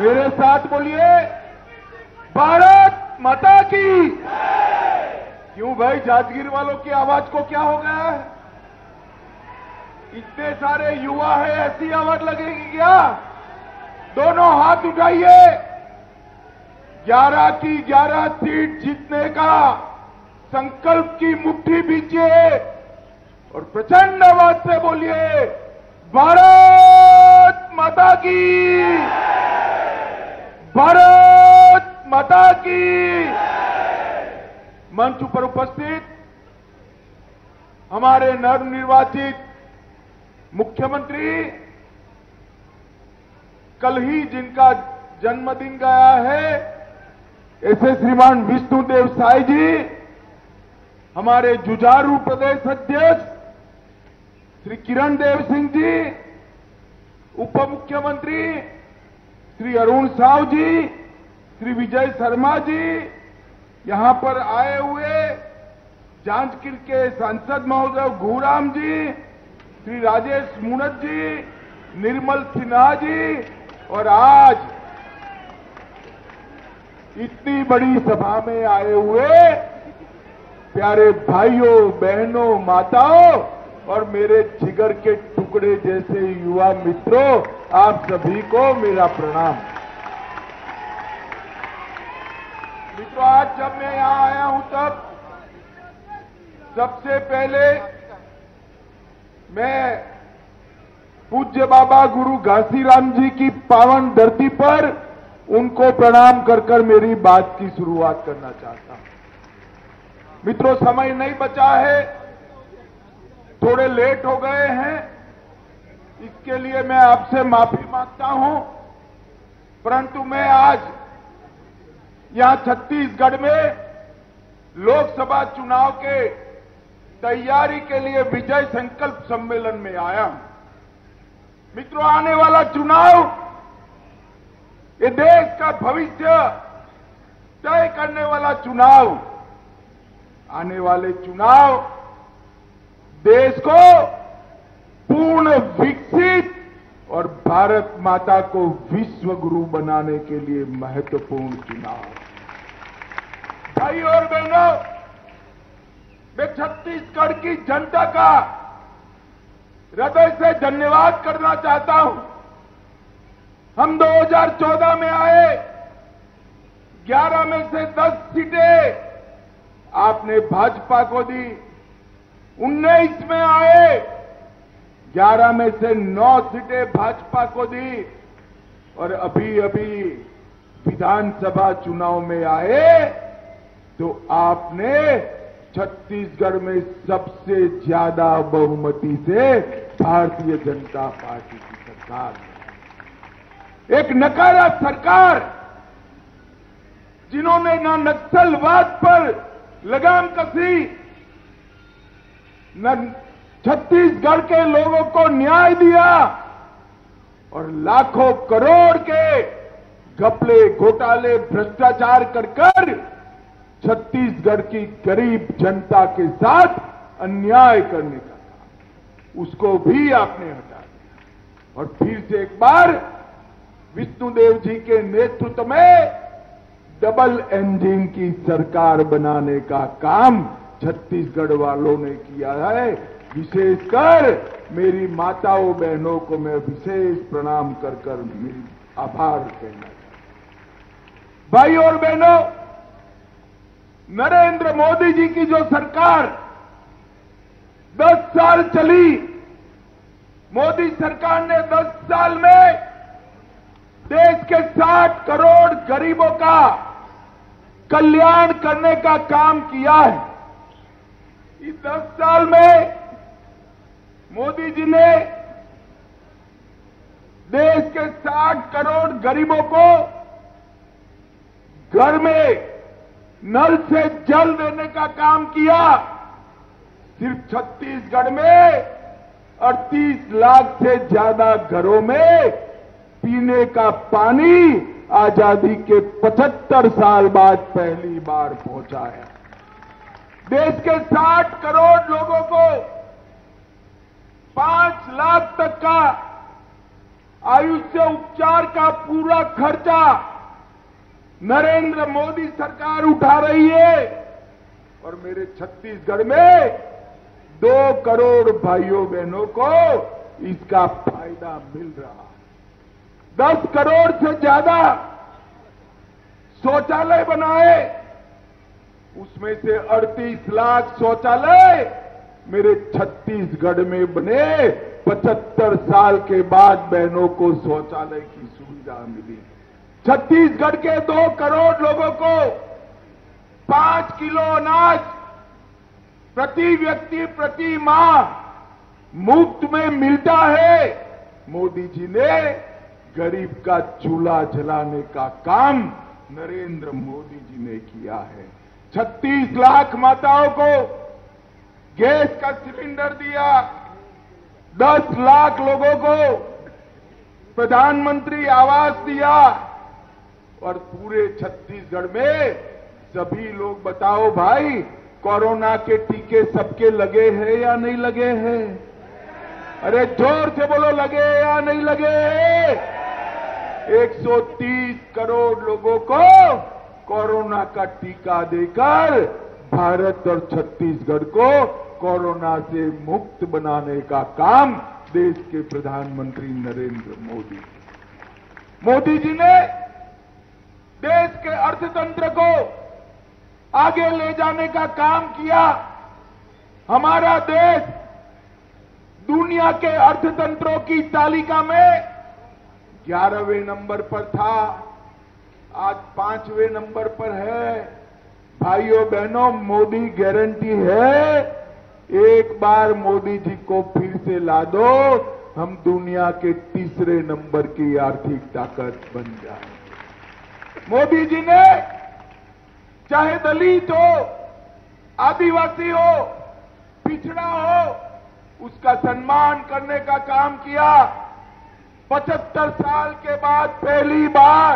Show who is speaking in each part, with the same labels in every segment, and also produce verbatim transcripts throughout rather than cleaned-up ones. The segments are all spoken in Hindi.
Speaker 1: मेरे साथ बोलिए, भारत माता की। क्यों भाई, जांजगीर वालों की आवाज को क्या हो गया है? इतने सारे युवा है, ऐसी आवाज लगेगी क्या? दोनों हाथ उठाइए। ग्यारह की ग्यारह सीट जीतने का संकल्प की मुट्ठी बीजिए और प्रचंड आवाज से बोलिए, भारत माता की, भारत माता की। मंच पर उपस्थित हमारे नवनिर्वाचित मुख्यमंत्री, कल ही जिनका जन्मदिन गया है, ऐसे श्रीमान विष्णुदेव साई जी, हमारे जुझारू प्रदेश अध्यक्ष श्री किरण देव सिंह जी, उप मुख्यमंत्री श्री अरुण साव जी, श्री विजय शर्मा जी, यहां पर आए हुए जांजगीर के सांसद महोदय घूराम जी, श्री राजेश मूणत जी, निर्मल सिन्हा जी, और आज इतनी बड़ी सभा में आए हुए प्यारे भाइयों, बहनों, माताओं और मेरे जिगर के टुकड़े जैसे युवा मित्रों, आप सभी को मेरा प्रणाम। मित्रों, आज जब मैं यहां आया हूं तब सबसे पहले मैं पूज्य बाबा गुरु घासीराम जी की पावन धरती पर उनको प्रणाम कर कर मेरी बात की शुरुआत करना चाहता हूं। मित्रों, समय नहीं बचा है, थोड़े लेट हो गए हैं, इसके लिए मैं आपसे माफी मांगता हूं, परंतु मैं आज यहां छत्तीसगढ़ में लोकसभा चुनाव के तैयारी के लिए विजय संकल्प सम्मेलन में आया हूं। मित्रों, आने वाला चुनाव ये देश का भविष्य तय करने वाला चुनाव, आने वाले चुनाव देश को पूर्ण विकसित और भारत माता को विश्व गुरु बनाने के लिए महत्वपूर्ण चुनाव। भाई और बहनों, मैं छत्तीसगढ़ की जनता का हृदय से धन्यवाद करना चाहता हूं। हम दो हज़ार चौदह में आए, ग्यारह में से दस सीटें आपने भाजपा को दी, उन्नीस में आए, ग्यारह में से नौ सीटें भाजपा को दी, और अभी अभी विधानसभा चुनाव में आए तो आपने छत्तीसगढ़ में सबसे ज्यादा बहुमती से भारतीय जनता पार्टी की सरकार, एक नकारा सरकार जिन्होंने न नक्सलवाद पर लगाम कसी, न छत्तीसगढ़ के लोगों को न्याय दिया, और लाखों करोड़ के घपले, घोटाले, भ्रष्टाचार कर कर छत्तीसगढ़ की गरीब जनता के साथ अन्याय करने का काम, उसको भी आपने हटा दिया। और फिर से एक बार विष्णुदेव जी के नेतृत्व में डबल इंजन की सरकार बनाने का काम छत्तीसगढ़ वालों ने किया है। विशेषकर मेरी माताओं, बहनों को मैं विशेष प्रणाम कर कर मेरी आभार कहना चाहता। भाई और बहनों, नरेंद्र मोदी जी की जो सरकार दस साल चली, मोदी सरकार ने दस साल में देश के साठ करोड़ गरीबों का कल्याण करने का काम किया है। इस दस साल में मोदी जी ने देश के साठ करोड़ गरीबों को घर में नल से जल देने का काम किया। सिर्फ छत्तीसगढ़ में अड़तीस लाख से ज्यादा घरों में पीने का पानी आजादी के पचहत्तर साल बाद पहली बार पहुंचा है। देश के साठ करोड़ लोगों को पांच लाख तक का आयुष्य उपचार का पूरा खर्चा नरेंद्र मोदी सरकार उठा रही है और मेरे छत्तीसगढ़ में दो करोड़ भाइयों बहनों को इसका फायदा मिल रहा है। दस करोड़ से ज्यादा शौचालय बनाए, उसमें से अड़तीस लाख शौचालय मेरे छत्तीसगढ़ में बने। पचहत्तर साल के बाद बहनों को शौचालय की सुविधा मिली। छत्तीसगढ़ के दो करोड़ लोगों को पांच किलो अनाज प्रति व्यक्ति प्रति माह मुफ्त में मिलता है। मोदी जी ने गरीब का चूल्हा जलाने का काम नरेंद्र मोदी जी ने किया है। छत्तीस लाख माताओं को गैस का सिलेंडर दिया। दस लाख लोगों को प्रधानमंत्री आवास दिया और पूरे छत्तीसगढ़ में सभी लोग बताओ भाई, कोरोना के टीके सबके लगे हैं या नहीं लगे हैं? अरे जोर से बोलो, लगे या नहीं लगे हैं? एक सौ तीस करोड़ लोगों को कोरोना का टीका देकर भारत और छत्तीसगढ़ को कोरोना से मुक्त बनाने का काम देश के प्रधानमंत्री नरेंद्र मोदी मोदी जी ने देश के अर्थतंत्र को आगे ले जाने का काम किया। हमारा देश दुनिया के अर्थतंत्रों की तालिका में ग्यारहवें नंबर पर था, आज पांचवें नंबर पर है। भाइयों बहनों, मोदी गारंटी है, एक बार मोदी जी को फिर से ला दो, हम दुनिया के तीसरे नंबर की आर्थिक ताकत बन जाए। मोदी जी ने चाहे दलित हो, आदिवासी हो, पिछड़ा हो, उसका सम्मान करने का काम किया। पचहत्तर साल के बाद पहली बार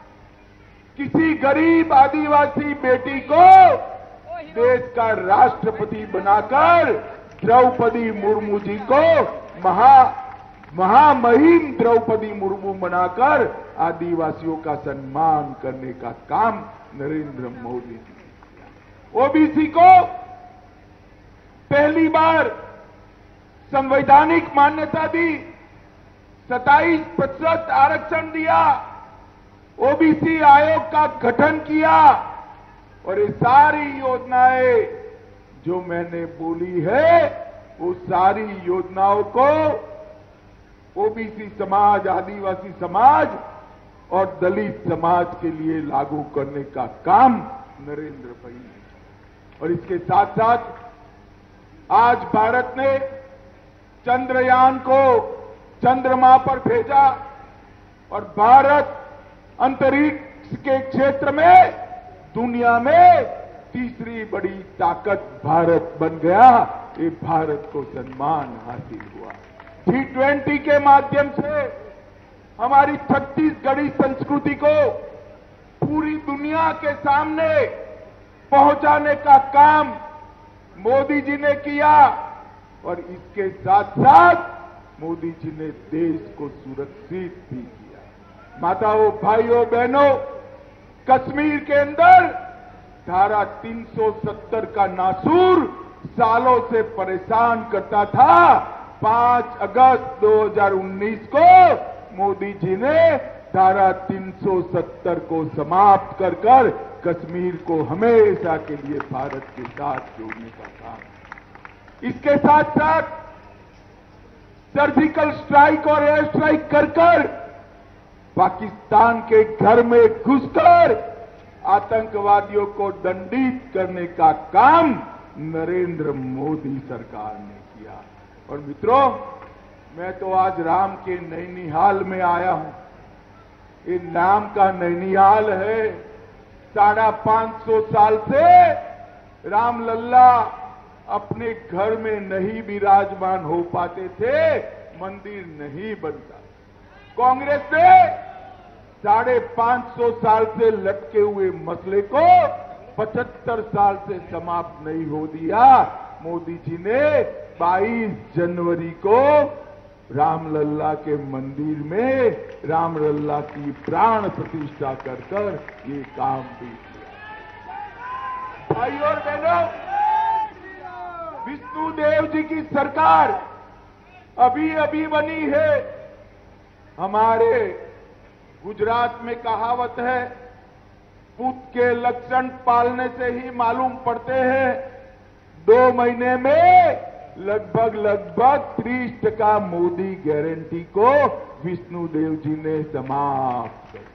Speaker 1: किसी गरीब आदिवासी बेटी को देश का राष्ट्रपति बनाकर द्रौपदी मुर्मू जी को महा महामहिम द्रौपदी मुर्मू बनाकर आदिवासियों का सम्मान करने का काम नरेंद्र मोदी जी ने किया। ओबीसी को पहली बार संवैधानिक मान्यता दी, सत्ताईस प्रतिशत आरक्षण दिया, ओबीसी आयोग का गठन किया और ये सारी योजनाएं जो मैंने बोली है, वो सारी योजनाओं को ओबीसी समाज, आदिवासी समाज और दलित समाज के लिए लागू करने का काम नरेंद्र भाई ने। और इसके साथ साथ आज भारत ने चंद्रयान को चंद्रमा पर भेजा और भारत अंतरिक्ष के क्षेत्र में दुनिया में तीसरी बड़ी ताकत भारत बन गया। ये भारत को सम्मान हासिल हुआ। जी ट्वेंटी के माध्यम से हमारी छत्तीसगढ़ी संस्कृति को पूरी दुनिया के सामने पहुंचाने का काम मोदी जी ने किया और इसके साथ साथ मोदी जी ने देश को सुरक्षित भी किया। माताओं, भाइयों, बहनों, कश्मीर के अंदर धारा तीन सौ सत्तर का नासूर सालों से परेशान करता था। पांच अगस्त दो हज़ार उन्नीस को मोदी जी ने धारा तीन सौ सत्तर को समाप्त कर कर कश्मीर को हमेशा के लिए भारत के साथ जोड़ने का काम। इसके साथ साथ सर्जिकल स्ट्राइक और एयर स्ट्राइक कर कर पाकिस्तान के घर में घुसकर आतंकवादियों को दंडित करने का काम नरेंद्र मोदी सरकार ने किया। और मित्रों, मैं तो आज राम के नैनीहाल में आया हूं। ये नाम का नैनीहाल है। साढ़ा पांच सौ साल से राम लल्ला अपने घर में नहीं विराजमान हो पाते थे, मंदिर नहीं बनता। कांग्रेस ने साढ़े पांच सौ साल से लटके हुए मसले को पचहत्तर साल से समाप्त नहीं हो दिया। मोदी जी ने बाईस जनवरी को रामलल्ला के मंदिर में रामलल्ला की प्राण प्रतिष्ठा कर कर ये काम भी किया। भाई और बहनों, विष्णुदेव जी की सरकार अभी अभी बनी है। हमारे गुजरात में कहावत है, पुत के लक्षण पालने से ही मालूम पड़ते हैं। दो महीने में लगभग लगभग तीस टका मोदी गारंटी को विष्णुदेव जी ने समाप्त कर।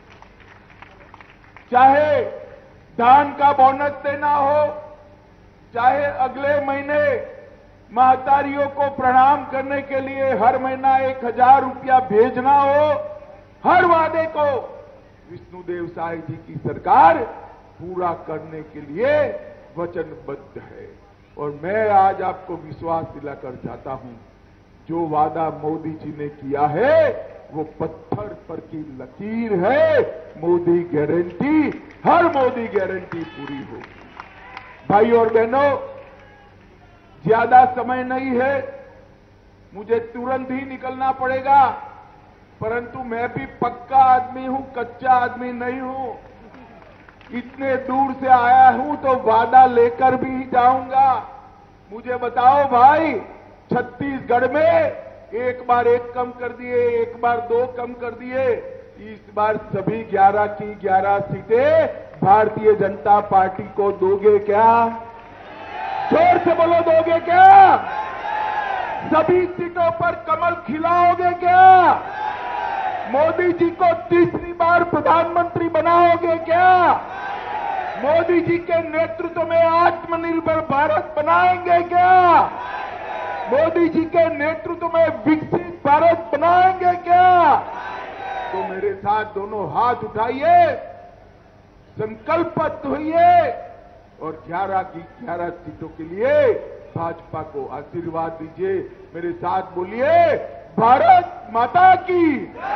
Speaker 1: चाहे धान का बोनस देना हो, चाहे अगले महीने महतारियों को प्रणाम करने के लिए हर महीना एक हजार रुपया भेजना हो, हर वादे को विष्णुदेव साई जी की सरकार पूरा करने के लिए वचनबद्ध है। और मैं आज आपको विश्वास दिलाकर चाहता हूं, जो वादा मोदी जी ने किया है वो पत्थर पर की लकीर है। मोदी गारंटी, हर मोदी गारंटी पूरी होगी। भाई और बहनों, ज्यादा समय नहीं है, मुझे तुरंत ही निकलना पड़ेगा, परंतु मैं भी पक्का आदमी हूं, कच्चा आदमी नहीं हूं। इतने दूर से आया हूं तो वादा लेकर भी जाऊंगा। मुझे बताओ भाई, छत्तीसगढ़ में एक बार एक कम कर दिए, एक बार दो कम कर दिए, इस बार सभी ग्यारह की ग्यारह सीटें भारतीय जनता पार्टी को दोगे क्या? जोर से बोलो, दोगे क्या? सभी सीटों पर कमल खिलाओगे क्या? मोदी जी को तीसरी बार प्रधानमंत्री बनाओगे क्या? मोदी जी के नेतृत्व में आत्मनिर्भर भारत बनाएंगे क्या? मोदी जी के नेतृत्व में विकसित भारत बनाएंगे क्या? तो मेरे साथ दोनों हाथ उठाइए, संकल्पबद्ध होइए और ग्यारह की ग्यारह सीटों के लिए भाजपा को आशीर्वाद दीजिए। मेरे साथ बोलिए, भारत माता की,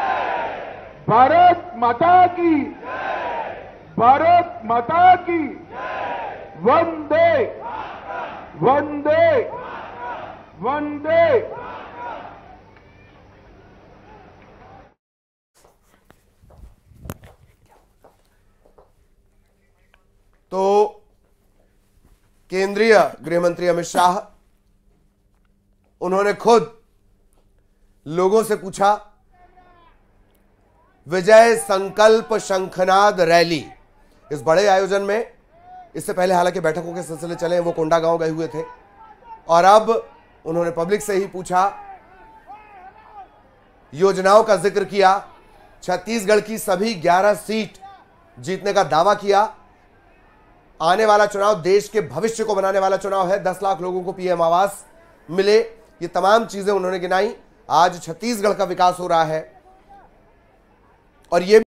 Speaker 1: भारत माता की, भारत माता की, वंदे वंदे वंदे।
Speaker 2: तो केंद्रीय गृह मंत्री अमित शाह, उन्होंने खुद लोगों से पूछा, विजय संकल्प शंखनाद रैली, इस बड़े आयोजन में इससे पहले हालांकि बैठकों के सिलसिले चले, वो कोंडागांव गए हुए थे, और अब उन्होंने पब्लिक से ही पूछा, योजनाओं का जिक्र किया, छत्तीसगढ़ की सभी ग्यारह सीट जीतने का दावा किया। आने वाला चुनाव देश के भविष्य को बनाने वाला चुनाव है। दस लाख लोगों को पीएम आवास मिले, ये तमाम चीजें उन्होंने गिनाई। आज छत्तीसगढ़ का विकास हो रहा है और ये